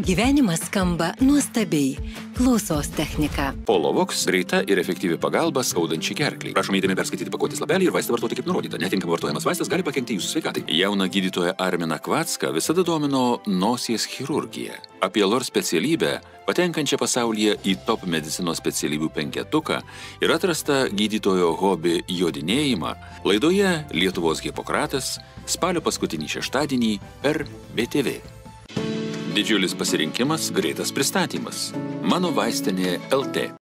Gyvenimas skamba nuostabiai. Klausos technika. Polovox – greita ir efektyvi pagalba skaudančiai gerklei. Prašome įdėmiai perskaityti pakuotės lapelį ir vaistą vartoti kaip nurodyta. Netinkamai vartojamas vaistas gali pakenkti jūsų sveikatai. Jauną gydytoją Arminą Kvacką visada domino nosies chirurgija. Apie lor specialybę, patenkančią pasaulyje į top medicinos specialybių penketuką, ir atrasta gydytojo hobį jodinėjimą laidoje Lietuvos Hipokratas spalio paskutinį šeštadienį per BTV. Didžiulis pasirinkimas, greitas pristatymas. Mano vaistinė LT.